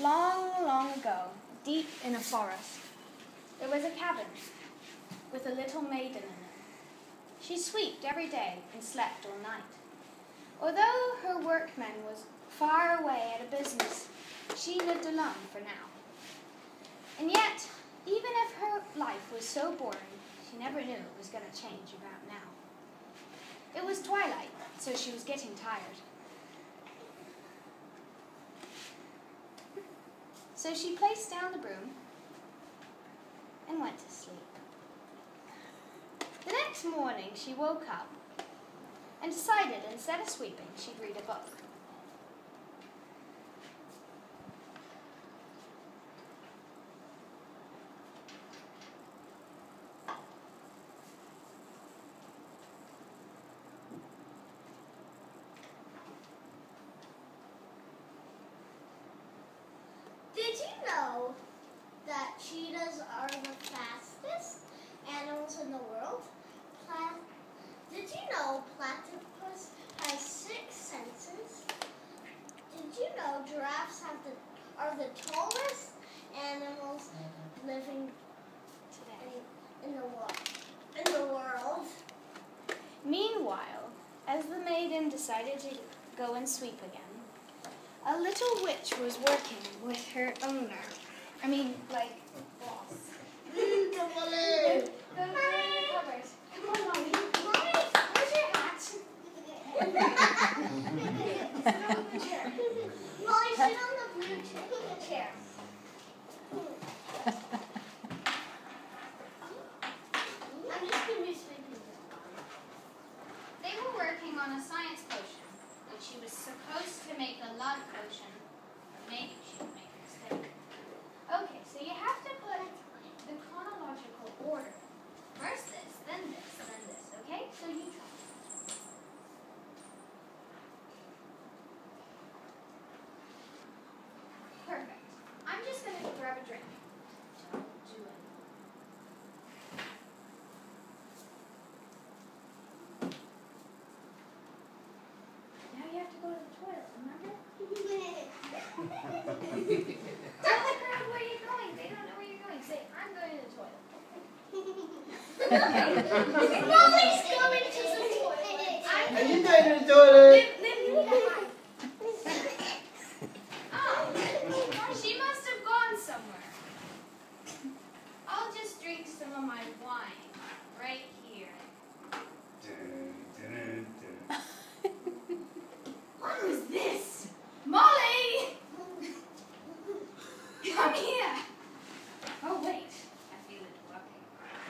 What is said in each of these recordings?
Long, long ago, deep in a forest, there was a cabin with a little maiden in it. She swept every day and slept all night. Although her workman was far away at a business, she lived alone for now. And yet, even if her life was so boring, she never knew it was going to change about now. It was twilight, so she was getting tired. So she placed down the broom and went to sleep. The next morning she woke up and decided instead of sweeping she'd read a book. Did you know that cheetahs are the fastest animals in the world? Did you know platypus has 6 senses? Did you know giraffes are the tallest animals living in the world? Meanwhile, as the maiden decided to go and sweep again, a little witch was working with her owner. Boss. The balloon. Go in the cupboard. Come on, Molly. Molly, where's your hat? Sit on the chair. Molly, sit on the blue chair. I'm just going to be sweeping. They were working on a science potion, which she was supposed to make a love potion, but maybe she would make a mistake. Okay, so you have to put the chronological order. First this, then this, then this, okay? So you try. Perfect. I'm just going to grab a drink. Don't do it. Now you have to go to the toilet, remember? Tell the crowd where you're going. They don't know where you're going. Say, I'm going to the toilet. Mommy's going to the toilet. Are you going to the toilet? Oh, she must have gone somewhere. I'll just drink some of my wine right here. What is this? Molly! Come here! Oh, wait. I feel it working.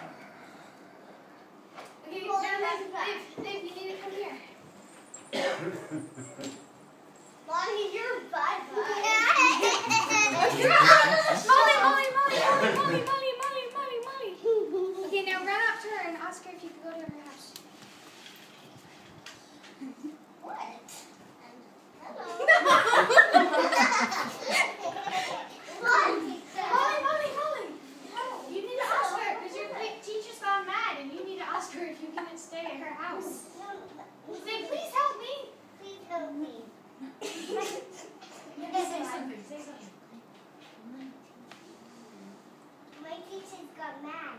Okay, Molly, now Liv, you need to come here. Mommy, you're bye-bye. Molly. Okay, now run up to her and ask her if you could go to her house. What? Hello. Molly. You need to ask her because your teacher's gone mad and you need to ask her if you can stay at her house. Say, please help me. Please help me. Say something. My teacher's got mad.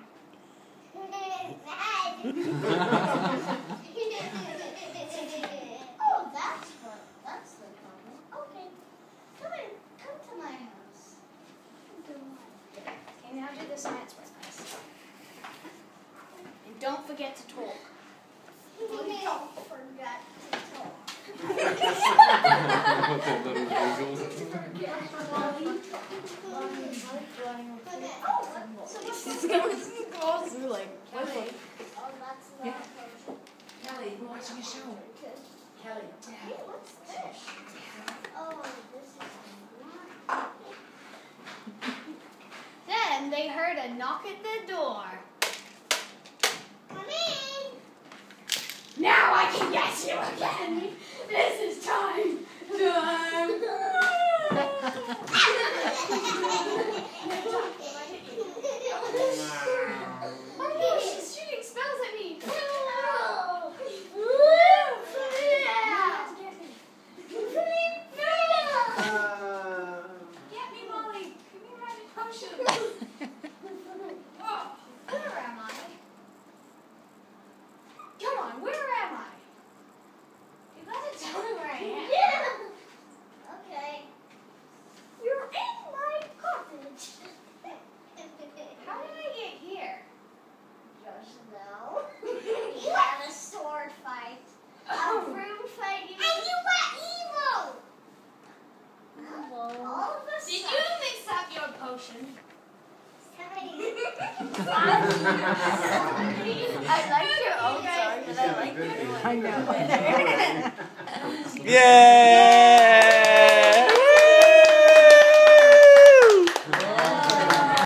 Oh, that's fun. That's the problem. Okay. Come to my house. Okay, now do the science work, guys. And don't forget to talk. Don't forget to talk. Oh, that's not a potion. Kelly, we're watching a show. Kelly. Hey, what's this? Oh, this is Then they heard a knock at the door. come in. Now I can get you again. This is time. Oh no, she's shooting spells at me. Get me, I liked your old song, but I like your new one. I know. Yay!